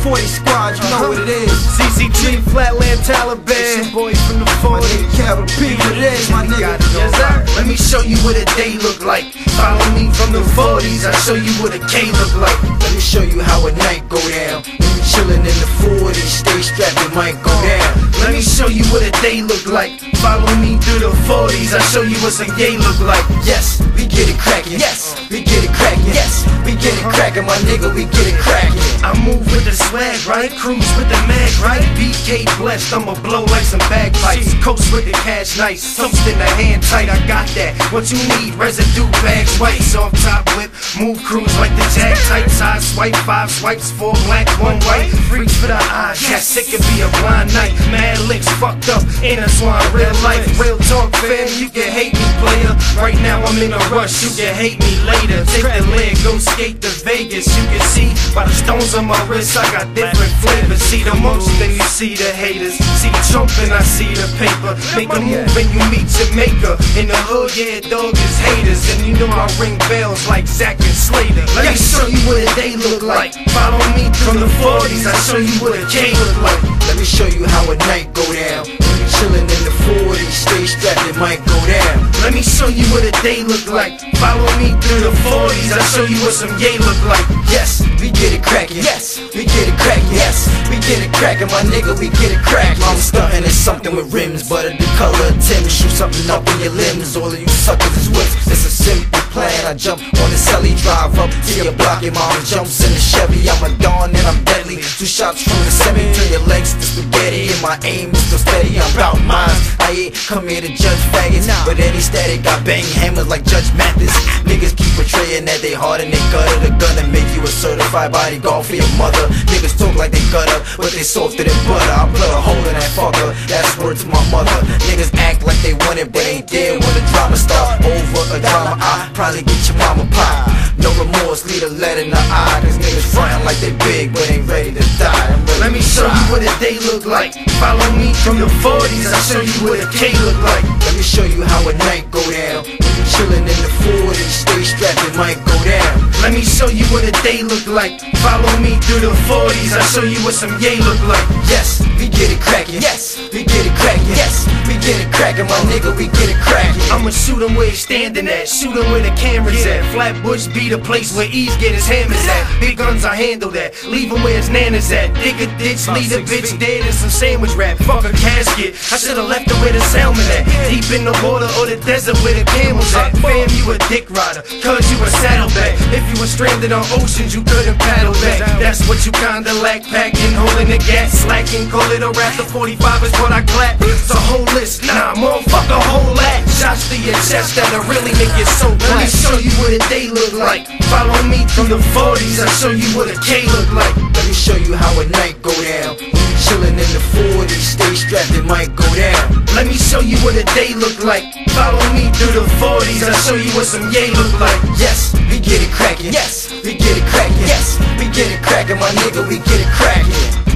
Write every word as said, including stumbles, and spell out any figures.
forty squad, you know what it is. C C G, Flatland, Taliban. It's your boy from the forty. Capital P, what it is, my nigga. Yes, sir. Let me show you what a day look like. Follow me from the forties, I'll show you what a K look like. Let me show you how a night go down. When you chillin' in the forties, stay strapped, it might go down. Let me show you what a day look like. Follow me through the forties, I'll show you what some gay look like. Yes, we get it crackin'. Yes, we get it crackin'. Yes, we get it crackin', my nigga, we get it crackin'. I move with the swag, right? Cruise with the mag, right? B K blessed, I'ma blow like some bagpipes. Coast with the cash nice, toast in the hand tight, I got that. What you need, residue bags, whites off top whip. Move cruise like the jag type, side swipe, five swipes, four black, one white. Freaks for the eyes, yes, it could be a blind night. Mad licks, fucked up, intertwined, real life, real talk, fam. You can hate me, player. Right now I'm in a rush, you can hate me later. Take the leg, go skate to Vegas. You can see by the stones on my wrist, I got different flavors. See the most, then you see the haters. See jumping, I see the paper. Make a move and you meet Jamaica. In the hood, yeah, dog is haters. And you know I ring bells like Zack and Slater. Let me show you what a day look like. Follow me from the forties, I'll show you what a K look like. Let me show you how a night go down. When you chillin' in the forties, stay strapped, it might go down. Let me show you what a day look like. Follow me through the forties, I'll show you what some gay look like. Yes, we get it crackin'. Yes, we get it crackin'. Yes, we get it crackin', my nigga, we get it crackin'. I'm stuntin' in something with rims, but the color of Tim. Shoot something up in your limbs, all of you suckers is whips. It's a simple plan. I jump on the celly, drive up to your block. Your mom jumps in the Chevy. I'm a dawn and I'm deadly. Two shots from the semi to your legs to spaghetti, and my aim is still steady. I'm about mine. I ain't come here to judge faggots, but any static I bang hammers like Judge Mathis. Niggas keep portraying that they hard and they gutter the gun and make you a certified bodyguard for your mother. Niggas talk like they gutter, but they softer than butter. I put a hole in that fucker, that's word to my mother. Niggas act like they want it, but ain't there when the drama start. Over a drama, I probably get your mama pop. No remorse, lead a lead in the eye. Cause niggas frontin' like they big, but ain't ready to die. Ready Let me show you what a day look like. Follow me from the forties, I'll show you what a K look like. Let me show you how a night go down. When you chillin' in the forties, stay strapped, it might go down. Let me show you what a day look like. Follow me through the forties, I'll show you what some gay look like. Yes, we get it crackin'. Yes, we get it crackin'. Yes, we get it crackin', my nigga, we get it crackin'. I'ma shoot him where he's standing at, shoot him where the camera's at. Flatbush be the place where Ease get his hammers at. Big guns, I handle that, leave him where his nana's at. Dig a ditch, leave a bitch dead in some sandwich wrap. Fuck a casket, I should've left her where the salmon at. Deep in the water or the desert where the camels at. Fam, you a dick rider, cause you a saddleback. If you were stranded on oceans, you couldn't paddle back. That's what you kinda lack, packing, holding the gas, slacking. Call it a rap, the forty-five is what I clap. It's a whole list, nah, motherfucker, whole lot. Shots to your chest that'll really make you so black. Let me show you what a day look like. Follow me through the forties, I'll show you what a K look like. Let me show you how a night go down. When you chillin' in the forties, stay strapped, it might go down. Let me show you what a day look like. Follow me through the forties, I'll show you what some gay look like. Yes, we get it crackin'. Yes, we get it crackin'. Yes, we get it crackin', my nigga, we get it crackin'.